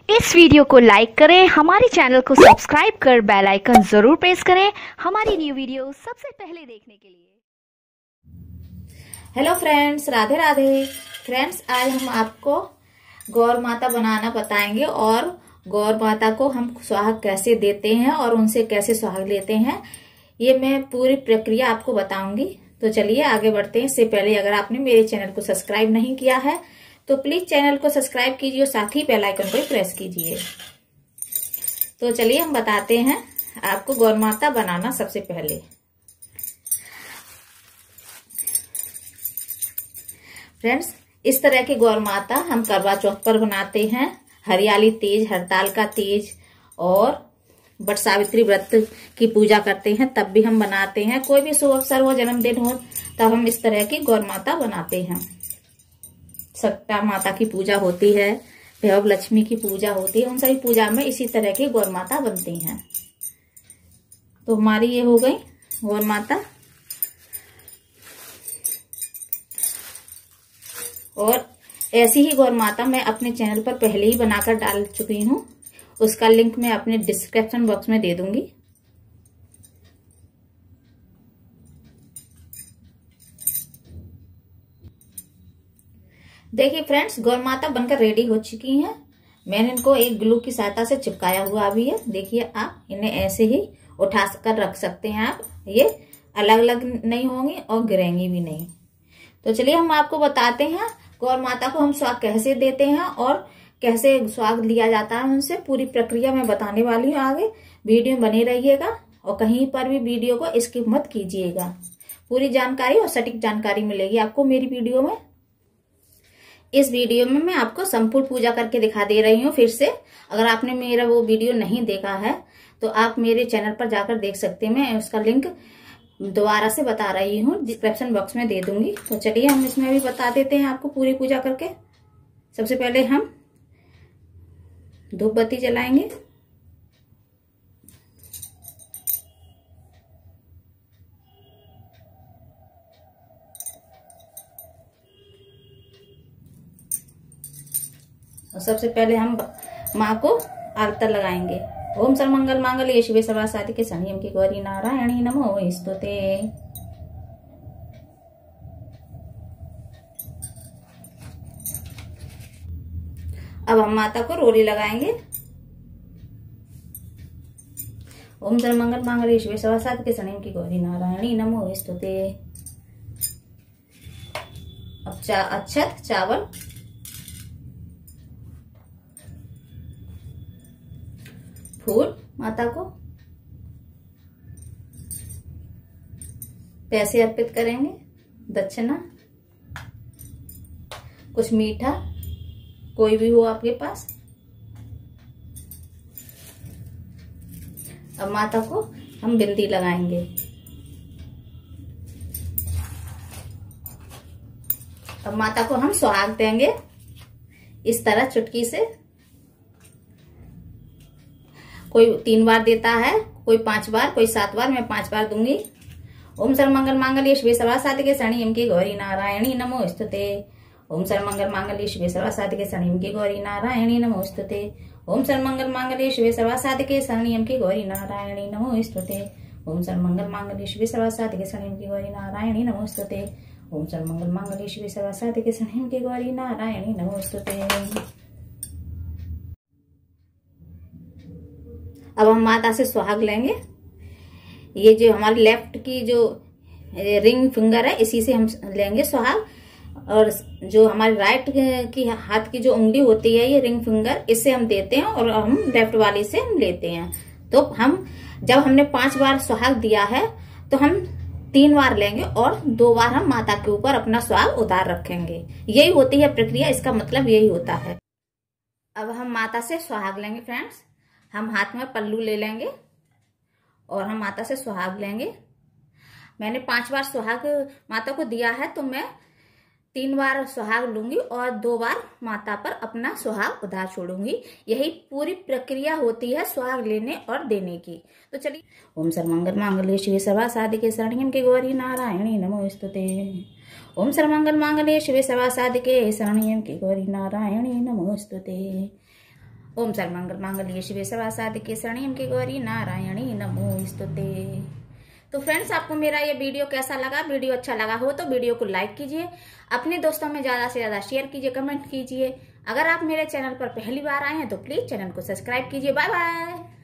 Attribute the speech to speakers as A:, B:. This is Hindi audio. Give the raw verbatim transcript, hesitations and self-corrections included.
A: इस वीडियो को लाइक करें, हमारे चैनल को सब्सक्राइब कर बेल आइकन जरूर प्रेस करें हमारी न्यू वीडियो सबसे पहले देखने के लिए।
B: Hello friends, Radhe Radhe. Friends, आज हम आपको गौर माता बनाना बताएंगे और गौर माता को हम सुहाग कैसे देते हैं और उनसे कैसे सुहाग लेते हैं, ये मैं पूरी प्रक्रिया आपको बताऊंगी। तो चलिए आगे बढ़ते हैं। इससे पहले अगर आपने मेरे चैनल को सब्सक्राइब नहीं किया है तो प्लीज चैनल को सब्सक्राइब कीजिए और साथ ही बेल आइकन को प्रेस कीजिए। तो चलिए हम बताते हैं आपको गौर माता बनाना। सबसे पहले फ्रेंड्स, इस तरह की गौर माता हम करवा चौथ पर बनाते हैं। हरियाली तीज, हड़ताल का तीज और बट सावित्री व्रत की पूजा करते हैं तब भी हम बनाते हैं। कोई भी शुभ अवसर हो, जन्मदिन हो, तब हम इस तरह की गौर माता बनाते हैं। सट्टा माता की पूजा होती है, भैरव लक्ष्मी की पूजा होती है, उन सभी पूजा में इसी तरह की गौर माता बनती हैं। तो हमारी ये हो गई गौर माता। और ऐसी ही गौर माता मैं अपने चैनल पर पहले ही बनाकर डाल चुकी हूँ, उसका लिंक मैं अपने डिस्क्रिप्शन बॉक्स में दे दूंगी। देखिए फ्रेंड्स, गौर माता बनकर रेडी हो चुकी हैं। मैंने इनको एक ग्लू की सहायता से चिपकाया हुआ भी है। देखिए, आप इन्हें ऐसे ही उठा कर रख सकते हैं। आप ये अलग अलग नहीं होंगी और गिरेंगी भी नहीं। तो चलिए हम आपको बताते हैं गौर माता को हम सुहाग कैसे देते हैं और कैसे सुहाग लिया जाता है उनसे। पूरी प्रक्रिया मैं बताने वाली हूँ। आगे वीडियो बने रहिएगा और कहीं पर भी वीडियो को स्किप मत कीजिएगा। पूरी जानकारी और सटीक जानकारी मिलेगी आपको मेरी वीडियो में। इस वीडियो में मैं आपको संपूर्ण पूजा करके दिखा दे रही हूँ। फिर से अगर आपने मेरा वो वीडियो नहीं देखा है तो आप मेरे चैनल पर जाकर देख सकते हैं। मैं उसका लिंक दोबारा से बता रही हूँ, डिस्क्रिप्शन बॉक्स में दे दूंगी। तो चलिए हम इसमें भी बता देते हैं आपको पूरी पूजा करके। सबसे पहले हम धूप बत्ती जलाएंगे। और सबसे पहले हम माँ को आरती लगाएंगे। ओम सर्वमंगल मांगल्ये शिवे सर्वासाधिके शरण्यं की गौरी नारायणी नमोस्तुते। अब हम माता को रोली लगाएंगे। ओम सर्वमंगल मांगल्ये शिवे सर्वासाधिके शरण्यं की गौरी नारायणी नमोस्तुते। अब चा, अक्षत चावल, फूल माता को, पैसे अर्पित करेंगे, दक्षिणा, कुछ मीठा कोई भी हो आपके पास। अब माता को हम बिंदी लगाएंगे। अब माता को हम सुहाग देंगे इस तरह चुटकी से। कोई तीन बार देता है, कोई पांच बार, कोई सात बार। मैं पांच बार दूंगी। ओम सर्वमंगल मांगल्ये शिवे सर्वासाधिके शरण्यं की गौरी नारायणी नमोस्तुते। ओम सर्वमंगल मांगल्ये शिवे सर्वासाधिके शरण्यं की गौरी नारायणी नमोस्तुते। ओम सर्वमंगल मांगल्ये शिवे सर्वासाधिके शरण्यं की गौरी नारायणी नमोस्तुते। ओम सर्वमंगल मांगल्ये शिवे सर्वासाधिके शरण्यं की गौरी नारायणी नमोस्तुते। ओम सर्वमंगल मांगल्ये शिवे सर्वासाधिके शरण्यं की गौरी नारायणी नमोस्तुते। अब हम माता से सुहाग लेंगे। ये जो हमारी लेफ्ट की जो रिंग फिंगर है, इसी से हम लेंगे सुहाग। और जो हमारी राइट की हाथ की जो उंगली होती है, ये रिंग फिंगर, इससे हम देते हैं और हम लेफ्ट वाली से हम लेते हैं। तो हम जब हमने पांच बार सुहाग दिया है तो हम तीन बार लेंगे और दो बार हम माता के ऊपर अपना सुहाग उतार रखेंगे। यही होती है प्रक्रिया, इसका मतलब यही होता है। अब हम माता से सुहाग लेंगे। फ्रेंड्स, हम हाथ में पल्लू ले लेंगे और हम माता से सुहाग लेंगे। मैंने पांच बार सुहाग माता को दिया है तो मैं तीन बार सुहाग लूंगी और दो बार माता पर अपना सुहाग उधार छोड़ूंगी। यही पूरी प्रक्रिया होती है सुहाग लेने और देने की। तो चलिए, ओम सर्वमंगल मांगल्ये शिवे सर्वासाधिके शरण्यं की गौरी नारायणी नमोस्तुते। ओम सर्वमंगल मांगल्ये शिवे सर्वासाधिके शरण्यं की गौरी नारायणी नमोस्तुते। ओम सर्वमंगल मांगल्ये शिवे सर्वासाधिके शरण्यं के गौरी नारायणी नमोस्तुते। तो फ्रेंड्स, आपको मेरा ये वीडियो कैसा लगा? वीडियो अच्छा लगा हो तो वीडियो को लाइक कीजिए, अपने दोस्तों में ज्यादा से ज्यादा शेयर कीजिए, कमेंट कीजिए। अगर आप मेरे चैनल पर पहली बार आए हैं तो प्लीज चैनल को सब्सक्राइब कीजिए। Bye bye.